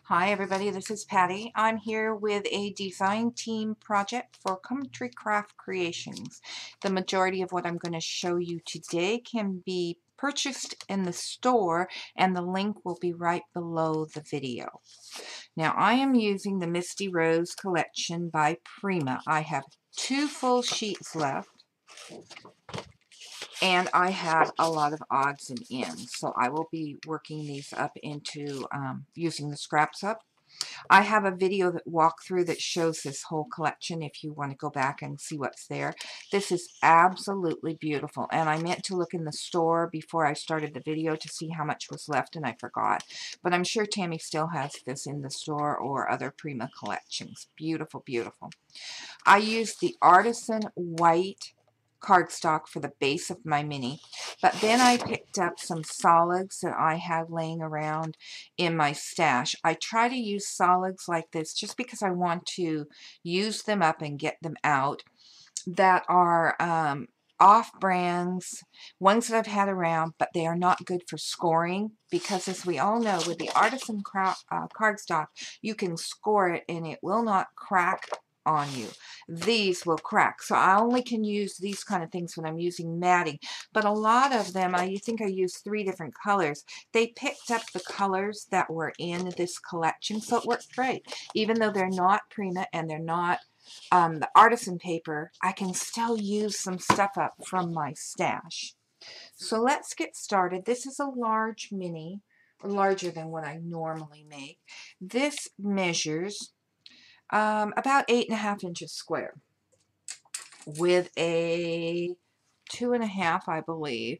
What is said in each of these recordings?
Hi everybody, this is Patty. I'm here with a design team project for Country Craft Creations. The majority of what I'm going to show you today can be purchased in the store, and the link will be right below the video. Now I am using the Misty Rose collection by Prima. I have 2 full sheets left, and I have a lot of odds and ends, so I will be working these up into using the scraps up. I have a video that walkthrough that shows this whole collection if you want to go back and see what's there. This is absolutely beautiful, and I meant to look in the store before I started the video to see how much was left, and I forgot. But I'm sure Tammy still has this in the store or other Prima collections. Beautiful, beautiful. I used the Artisan White cardstock for the base of my mini, but then I picked up some solids that I had laying around in my stash. I try to use solids like this just because I want to use them up and get them out that are off brands, ones that I've had around, but they are not good for scoring, because as we all know, with the Artisan cardstock, you can score it and it will not crack on you. These will crack, so I only can use these kind of things when I'm using matting. But a lot of them, I think I used 3 different colors. They picked up the colors that were in this collection, so it worked great. Even though they're not Prima and they're not the artisan paper, I can still use some stuff up from my stash. So let's get started. This is a large mini, larger than what I normally make. This measures about 8.5 inches square with a 2.5, I believe.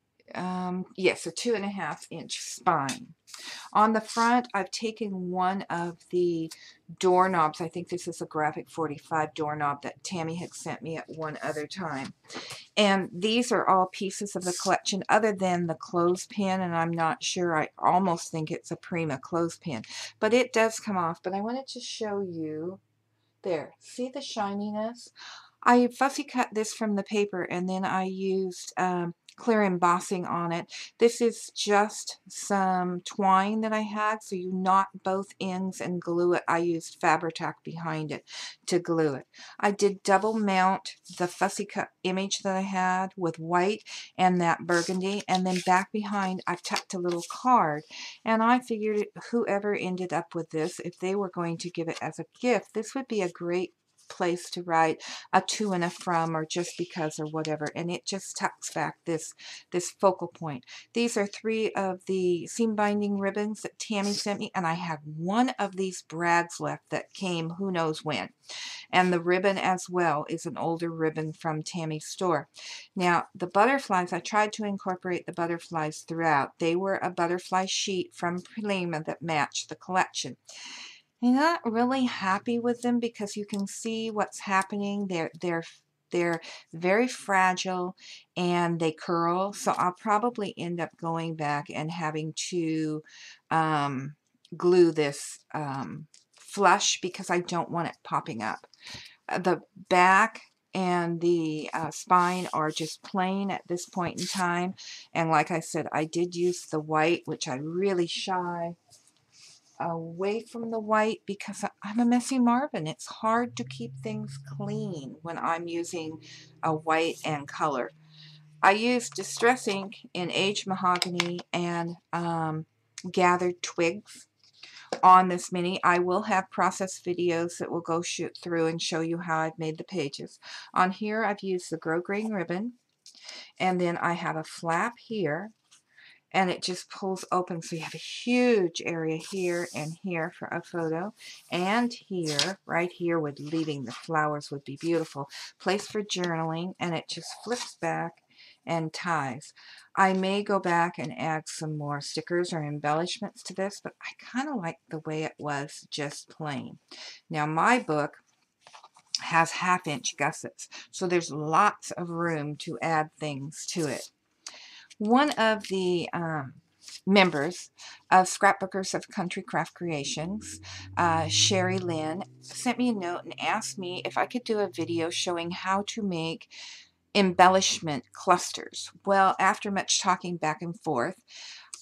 Yes, a 2.5-inch spine. On the front, I've taken one of the doorknobs. I think this is a Graphic 45 doorknob that Tammy had sent me at one other time. And these are all pieces of the collection other than the clothespin, and I'm not sure. I almost think it's a Prima clothespin. But it does come off. But I wanted to show you. There. See the shininess? I fussy cut this from the paper, and then I used clear embossing on it. This is just some twine that I had, so you knot both ends and glue it. I used Fabri-Tac behind it to glue it. I did double mount the fussy cut image that I had with white and that burgundy, and then back behind I tucked a little card, and I figured whoever ended up with this, if they were going to give it as a gift, this would be a great place to write a to and a from, or just because, or whatever, and it just tucks back this focal point. These are 3 of the seam binding ribbons that Tammy sent me, and I have 1 of these brads left that came who knows when. And the ribbon as well is an older ribbon from Tammy's store. Now the butterflies, I tried to incorporate the butterflies throughout. They were a butterfly sheet from Prima that matched the collection. I'm not really happy with them because you can see what's happening. They're very fragile and they curl. So I'll probably end up going back and having to glue this flush because I don't want it popping up. The back and the spine are just plain at this point in time. And like I said, I did use the white, which I really shy away from the white because I'm a messy Marvin. It's hard to keep things clean when I'm using a white and color. I used Distress ink in aged mahogany and gathered twigs on this mini. I will have process videos that will go shoot through and show you how I've made the pages. On here I've used the grosgrain ribbon, and then I have a flap here, and it just pulls open, so you have a huge area here and here for a photo, and here, right here, with leaving the flowers would be beautiful. Place for journaling, and it just flips back and ties. I may go back and add some more stickers or embellishments to this, but I kind of like the way it was just plain. Now my book has 1/2-inch gussets, so there's lots of room to add things to it. One of the members of Scrapbookers of Country Craft Creations, Sherry Lynn, sent me a note and asked me if I could do a video showing how to make embellishment clusters. Well, after much talking back and forth,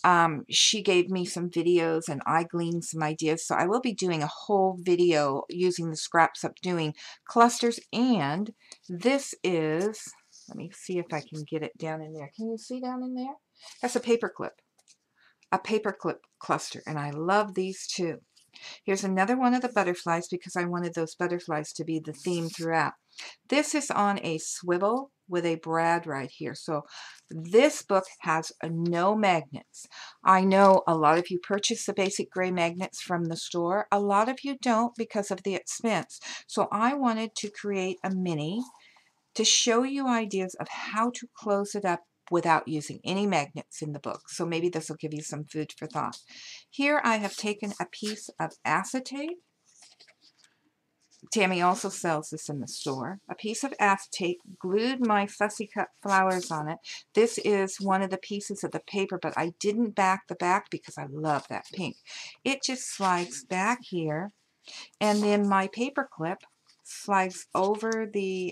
She gave me some videos and I gleaned some ideas. So I will be doing a whole video using the scraps up doing clusters. And this is, let me see if I can get it down in there. Can you see down in there? That's a paperclip cluster. And I love these too. Here's another one of the butterflies because I wanted those butterflies to be the theme throughout. This is on a swivel with a brad right here. So this book has no magnets. I know a lot of you purchase the basic gray magnets from the store. A lot of you don't because of the expense. So I wanted to create a mini to show you ideas of how to close it up without using any magnets in the book. So maybe this will give you some food for thought. Here I have taken a piece of acetate. Tammy also sells this in the store. A piece of acetate, glued my fussy cut flowers on it. This is one of the pieces of the paper, but I didn't back the back because I love that pink. It just slides back here, and then my paper clip slides over the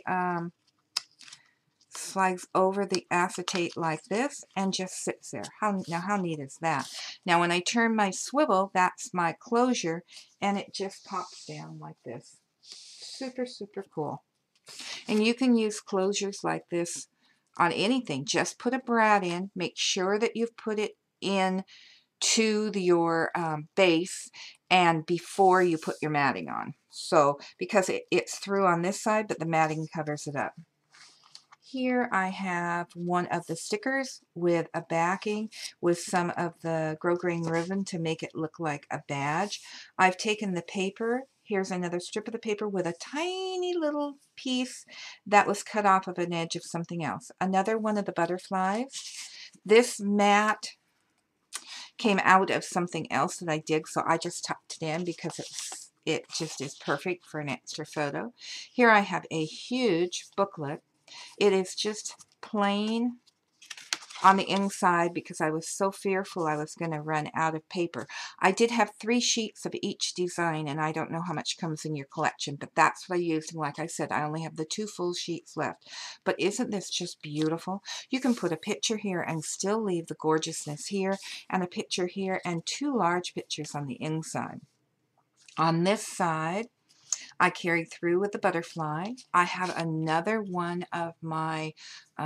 acetate like this and just sits there. Now how neat is that? Now when I turn my swivel, that's my closure, and it just pops down like this. Super, super cool. And you can use closures like this on anything. Just put a brad in. Make sure that you've put it in to your base and before you put your matting on. So because it's through on this side, but the matting covers it up. Here I have one of the stickers with a backing with some of the grosgrain ribbon to make it look like a badge. I've taken the paper. Here's another strip of the paper with a tiny little piece that was cut off of an edge of something else. Another one of the butterflies. This mat came out of something else that I did, so I just tucked it in because it just is perfect for an extra photo. Here I have a huge booklet. It is just plain on the inside because I was so fearful I was going to run out of paper. I did have 3 sheets of each design, and I don't know how much comes in your collection, but that's what I used. And like I said, I only have the 2 full sheets left. But isn't this just beautiful? You can put a picture here and still leave the gorgeousness here, and a picture here, and 2 large pictures on the inside. On this side, I carried through with the butterfly. I have another one of my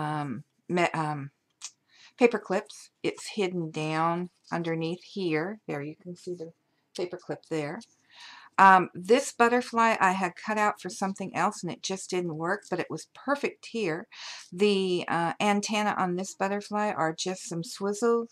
paper clips. It's hidden down underneath here. There, you can see the paper clip there. This butterfly I had cut out for something else and it just didn't work, but it was perfect here. The antenna on this butterfly are just some swizzle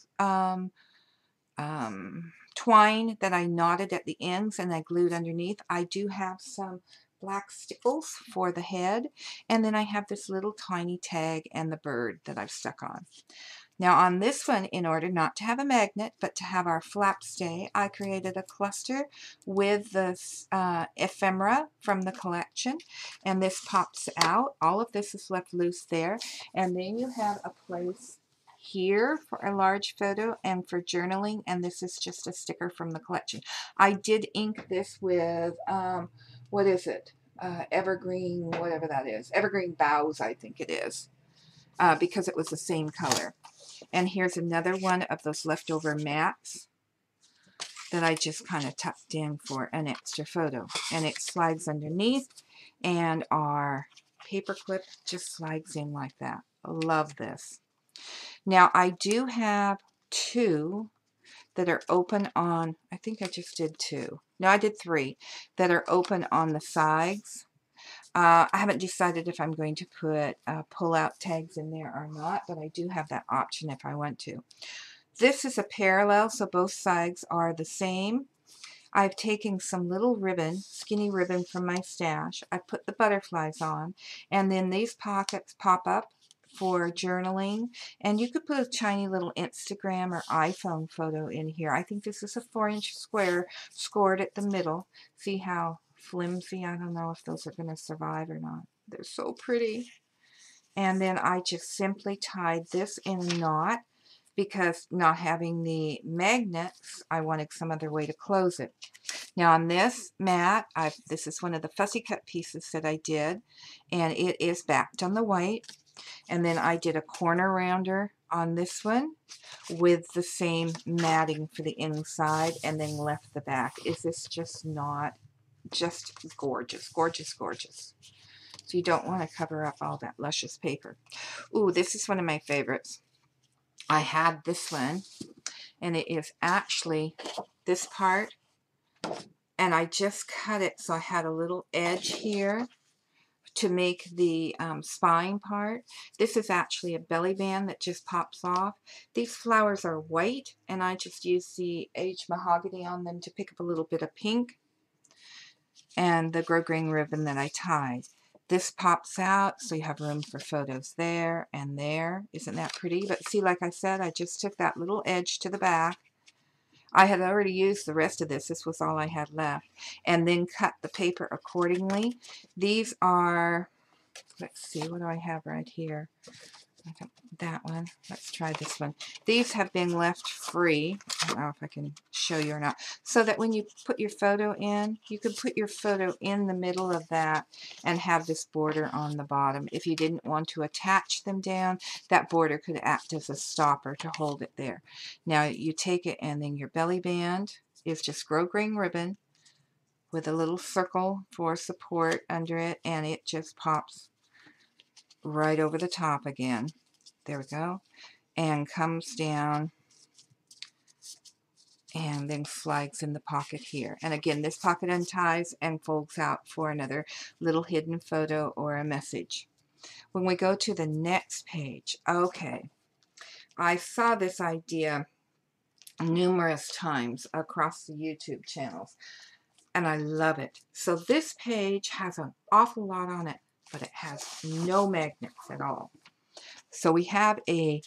twine that I knotted at the ends and I glued underneath. I do have some black stickles for the head, and then I have this little tiny tag and the bird that I've stuck on. Now on this one, in order not to have a magnet but to have our flap stay, I created a cluster with this ephemera from the collection, and this pops out. All of this is left loose there, and then you have a place here for a large photo and for journaling, and this is just a sticker from the collection. I did ink this with, what is it? Evergreen, whatever that is. Evergreen Boughs, I think it is, because it was the same color. And here's another one of those leftover mats that I just kind of tucked in for an extra photo. And it slides underneath, and our paper clip just slides in like that. Love this. Now I do have 2 that are open on, I think I just did 2. No, I did 3 that are open on the sides. I haven't decided if I'm going to put pull-out tags in there or not, but I do have that option if I want to. This is a parallel, so both sides are the same. I've taken some little ribbon, skinny ribbon from my stash. I put the butterflies on, and then these pockets pop up for journaling, and you could put a tiny little Instagram or iPhone photo in here. I think this is a 4-inch square scored at the middle. See how flimsy? I don't know if those are going to survive or not. They're so pretty. And then I just simply tied this in a knot because not having the magnets, I wanted some other way to close it. Now on this mat, this is one of the fussy cut pieces that I did, and it is backed on the white. And then I did a corner rounder on this one with the same matting for the inside and then left the back. Is this just not just gorgeous, gorgeous, gorgeous? So you don't want to cover up all that luscious paper. Ooh, this is one of my favorites. I had this one, and it is actually this part, and I just cut it so I had a little edge here to make the spine part. This is actually a belly band that just pops off. These flowers are white, and I just used the aged mahogany on them to pick up a little bit of pink and the grosgrain ribbon that I tied. This pops out, so you have room for photos there and there. Isn't that pretty? But see, like I said, I just took that little edge to the back. I had already used the rest of this. This was all I had left. And then cut the paper accordingly. These are, let's see, what do I have right here? That one. Let's try this one. These have been left free. I don't know if I can show you or not. So that when you put your photo in, you can put your photo in the middle of that and have this border on the bottom. If you didn't want to attach them down, that border could act as a stopper to hold it there. Now you take it, and then your belly band is just grosgrain ribbon with a little circle for support under it, and it just pops right over the top again. There we go. And comes down and then slides in the pocket here. And again, this pocket unties and folds out for another little hidden photo or a message. When we go to the next page, okay, I saw this idea numerous times across the YouTube channels, and I love it. So this page has an awful lot on it, but it has no magnets at all. So we have a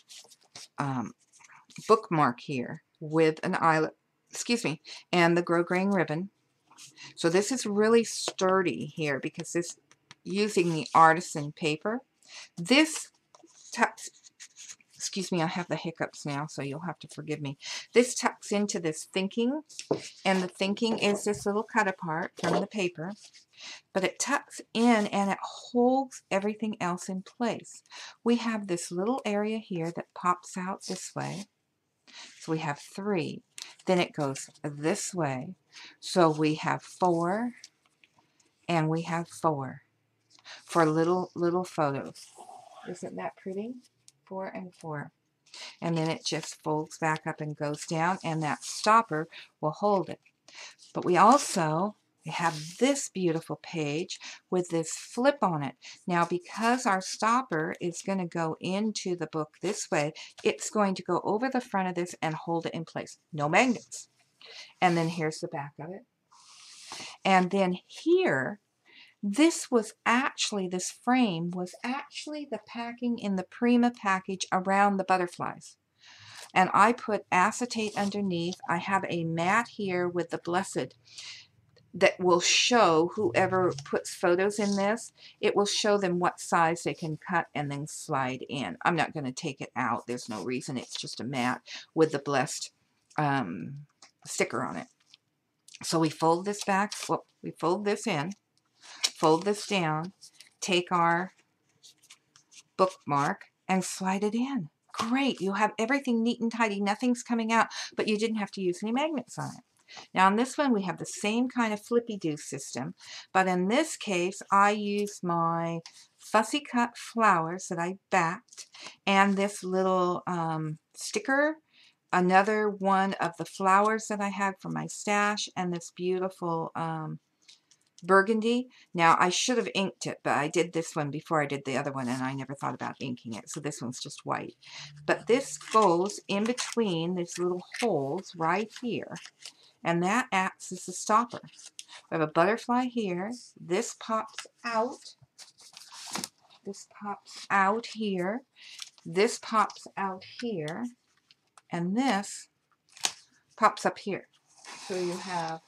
bookmark here with an eyelet, excuse me, and the grosgrain ribbon. So this is really sturdy here because this using the artisan paper. This tucks, excuse me, I have the hiccups now, so you'll have to forgive me. This tucks into this thinking, and the thinking is this little cut apart from the paper. But it tucks in and it holds everything else in place. We have this little area here that pops out this way. So we have 3. Then it goes this way. So we have 4 and we have 4 for little photos. Isn't that pretty? 4 and 4. And then it just folds back up and goes down, and that stopper will hold it. But we also have this beautiful page with this flip on it. Now, because our stopper is going to go into the book this way, it's going to go over the front of this and hold it in place. No magnets. And then here's the back of it. And then here, this frame was actually the packing in the Prima package around the butterflies. And I put acetate underneath. I have a mat here with the Blessed that will show whoever puts photos in this, it will show them what size they can cut and then slide in. I'm not going to take it out. There's no reason. It's just a mat with the Blessed sticker on it. So we fold this back. Well, we fold this in, fold this down, take our bookmark and slide it in. Great. You have everything neat and tidy. Nothing's coming out, but you didn't have to use any magnets on it. Now on this one we have the same kind of flippy-do system, but in this case I used my fussy cut flowers that I backed and this little sticker, another one of the flowers that I had from my stash, and this beautiful burgundy. Now I should have inked it, but I did this one before I did the other one and I never thought about inking it, so this one's just white. But this goes in between these little holes right here, and that acts as a stopper. We have a butterfly here. This pops out. This pops out here. This pops out here. And this pops up here. So you have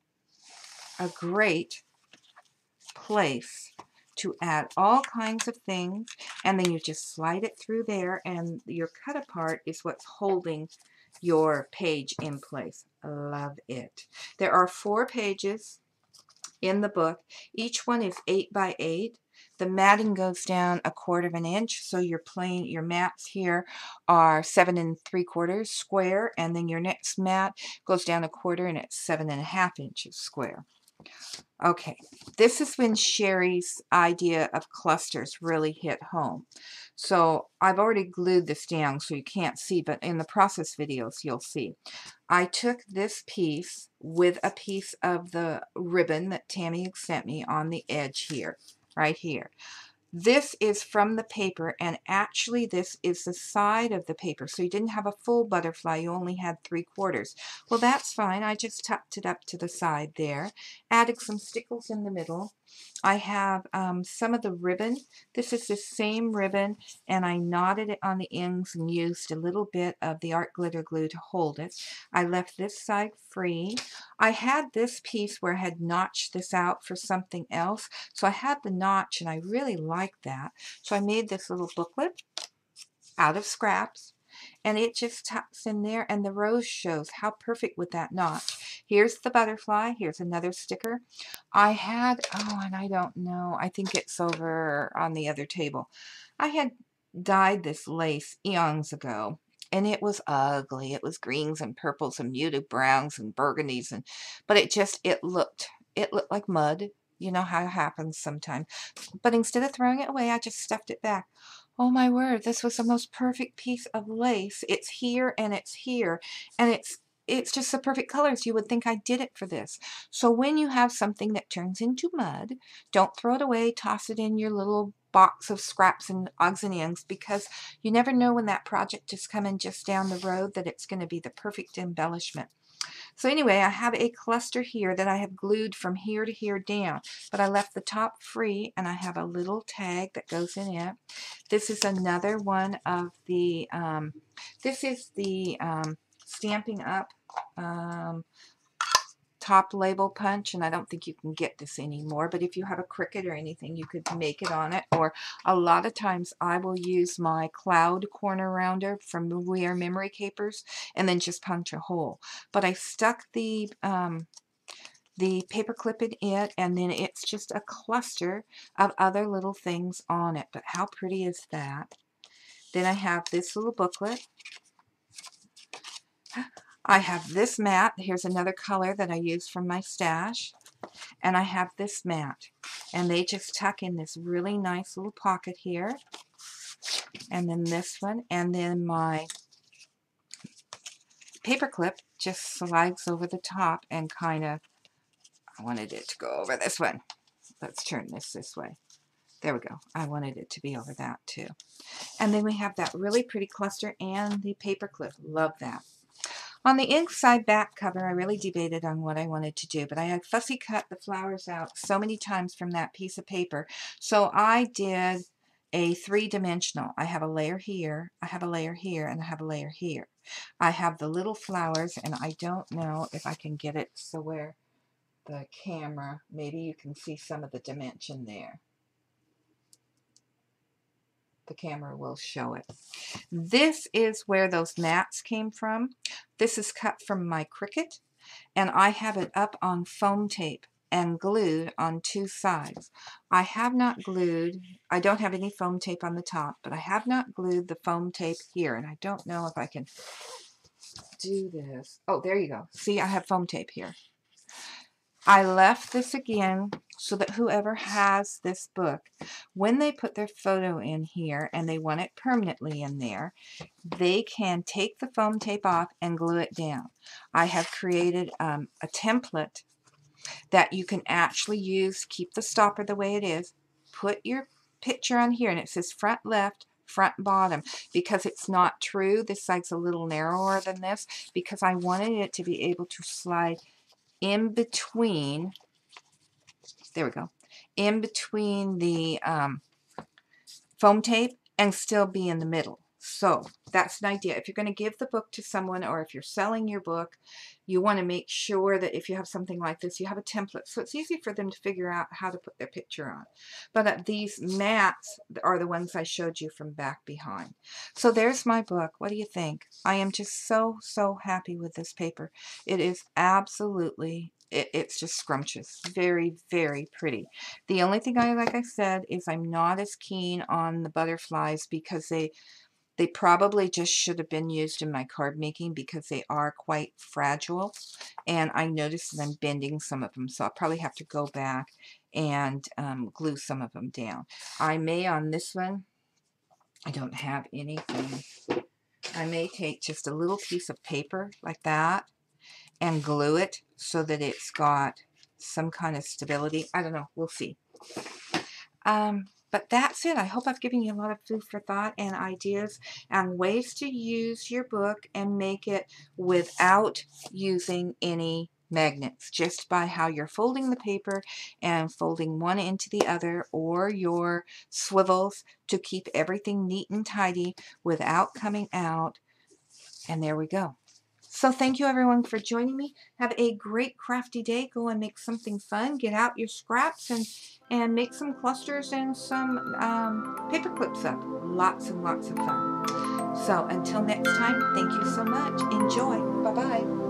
a great place to add all kinds of things. And then you just slide it through there, and your cut apart is what's holding your page in place. Love it. There are 4 pages in the book. Each one is 8 by 8. The matting goes down 1/4 of an inch, so your mats here are 7 3/4 square, and then your next mat goes down 1/4 and it's 7 1/2 inches square. Okay, this is when Sherry's idea of clusters really hit home. So I've already glued this down so you can't see, but in the process videos you'll see. I took this piece with a piece of the ribbon that Tammy had sent me on the edge here, right here. This is from the paper, and actually this is the side of the paper, so you didn't have a full butterfly, you only had 3/4. Well, that's fine. I just tucked it up to the side there, added some stickles in the middle. I have some of the ribbon. This is the same ribbon, and I knotted it on the ends and used a little bit of the art glitter glue to hold it. I left this side free. I had this piece where I had notched this out for something else, so I had the notch, and I really liked that. So I made this little booklet out of scraps, and it just tucks in there, and the rose shows how perfect with that notch. Here's the butterfly. Here's another sticker. I had, oh, and I don't know, I think it's over on the other table. I had dyed this lace eons ago, and it was ugly. It was greens and purples and muted browns and burgundies, and but it looked like mud. You know how it happens sometimes. But instead of throwing it away, I just stuffed it back. Oh my word, this was the most perfect piece of lace. It's here and it's here, and it's just the perfect colors. You would think I did it for this. So when you have something that turns into mud, don't throw it away. Toss it in your little box of scraps and odds and ends, because you never know when that project is coming just down the road that it's going to be the perfect embellishment. So anyway, I have a cluster here that I have glued from here to here down, but I left the top free, and I have a little tag that goes in it. This is another one of the, this is the Stampin' Up! Top label punch, and I don't think you can get this anymore, but if you have a Cricut or anything, you could make it on it. Or a lot of times I will use my cloud corner rounder from We Are Memory Capers and then just punch a hole. But I stuck the paper clip in it, and then it's just a cluster of other little things on it. But how pretty is that? Then I have this little booklet. I have this mat. Here's another color that I used from my stash. And I have this mat. And they just tuck in this really nice little pocket here. And then this one. And then my paper clip just slides over the top and kind of, I wanted it to go over this one. Let's turn this way. There we go. I wanted it to be over that too. And then we have that really pretty cluster and the paper clip. Love that. On the inside back cover, I really debated on what I wanted to do, but I had fussy cut the flowers out so many times from that piece of paper. So I did a 3-dimensional. I have a layer here, I have a layer here, and I have a layer here. I have the little flowers, and I don't know if I can get it so where the camera, maybe you can see some of the dimension there. The camera will show it. This is where those mats came from. This is cut from my Cricut, and I have it up on foam tape and glued on 2 sides. I have not glued, I don't have any foam tape on the top, but I have not glued the foam tape here, and I don't know if I can do this. Oh, there you go. See, I have foam tape here. I left this again so that whoever has this book, when they put their photo in here and they want it permanently in there, they can take the foam tape off and glue it down. I have created a template that you can actually use. Keep the stopper the way it is. Put your picture on here, and it says front left, front bottom, because it's not true. This side's a little narrower than this because I wanted it to be able to slide in between, there we go, in between the foam tape and still be in the middle. So that's an idea. If you're going to give the book to someone, or if you're selling your book, you want to make sure that if you have something like this, you have a template, so it's easy for them to figure out how to put their picture on. But these mats are the ones I showed you from back behind. So there's my book. What do you think? I am just so happy with this paper. It is absolutely it's just scrumptious. Very, very pretty. The only thing like I said, is I'm not as keen on the butterflies because they probably just should have been used in my card making because they are quite fragile. And I noticed that I'm bending some of them, so I'll probably have to go back and glue some of them down. I may on this one, I don't have anything. I may take just a little piece of paper like that and glue it so that it's got some kind of stability. I don't know. We'll see. But that's it. I hope I've given you a lot of food for thought and ideas and ways to use your book and make it without using any magnets, just by how you're folding the paper and folding one into the other, or your swivels to keep everything neat and tidy without coming out. And there we go. So thank you everyone for joining me. Have a great crafty day. Go and make something fun. Get out your scraps and make some clusters and some paper clips up. Lots and lots of fun. So until next time, thank you so much. Enjoy. Bye-bye.